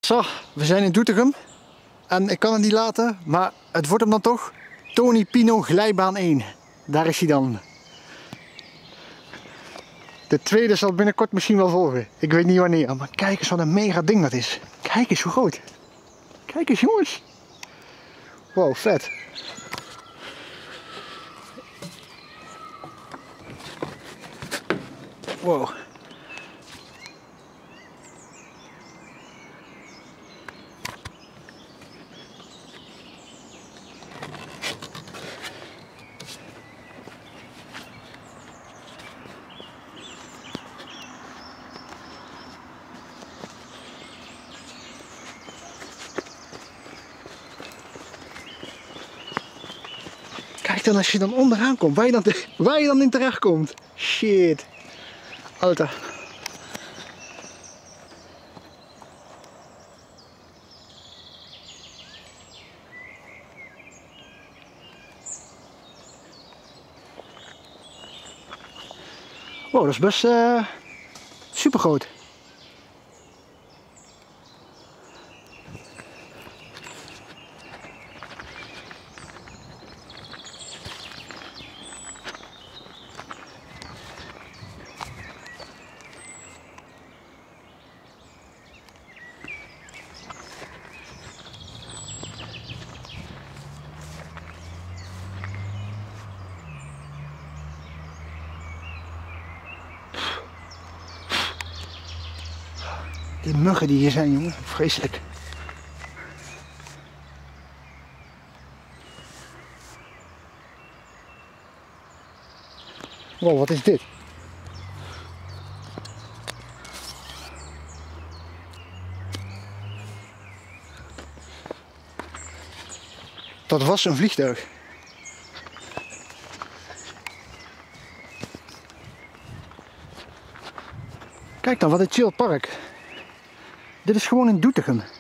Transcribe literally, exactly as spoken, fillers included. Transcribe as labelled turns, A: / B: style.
A: Zo, we zijn in Doetinchem. En ik kan het niet laten, maar het wordt hem dan toch. Tony Pino Glijbaan één. Daar is hij dan. De tweede zal binnenkort misschien wel volgen. Ik weet niet wanneer, maar kijk eens wat een mega ding dat is. Kijk eens hoe groot. Kijk eens jongens. Wow, vet. Wow. Kijk dan als je dan onderaan komt, waar je dan, waar je dan in terecht komt. Shit. Alter. Wow, dat is best uh, super groot. Die muggen die hier zijn, jongen, vreselijk. Wow, wat is dit? Dat was een vliegtuig. Kijk dan, wat een chill park. Dit is gewoon in Doetinchem.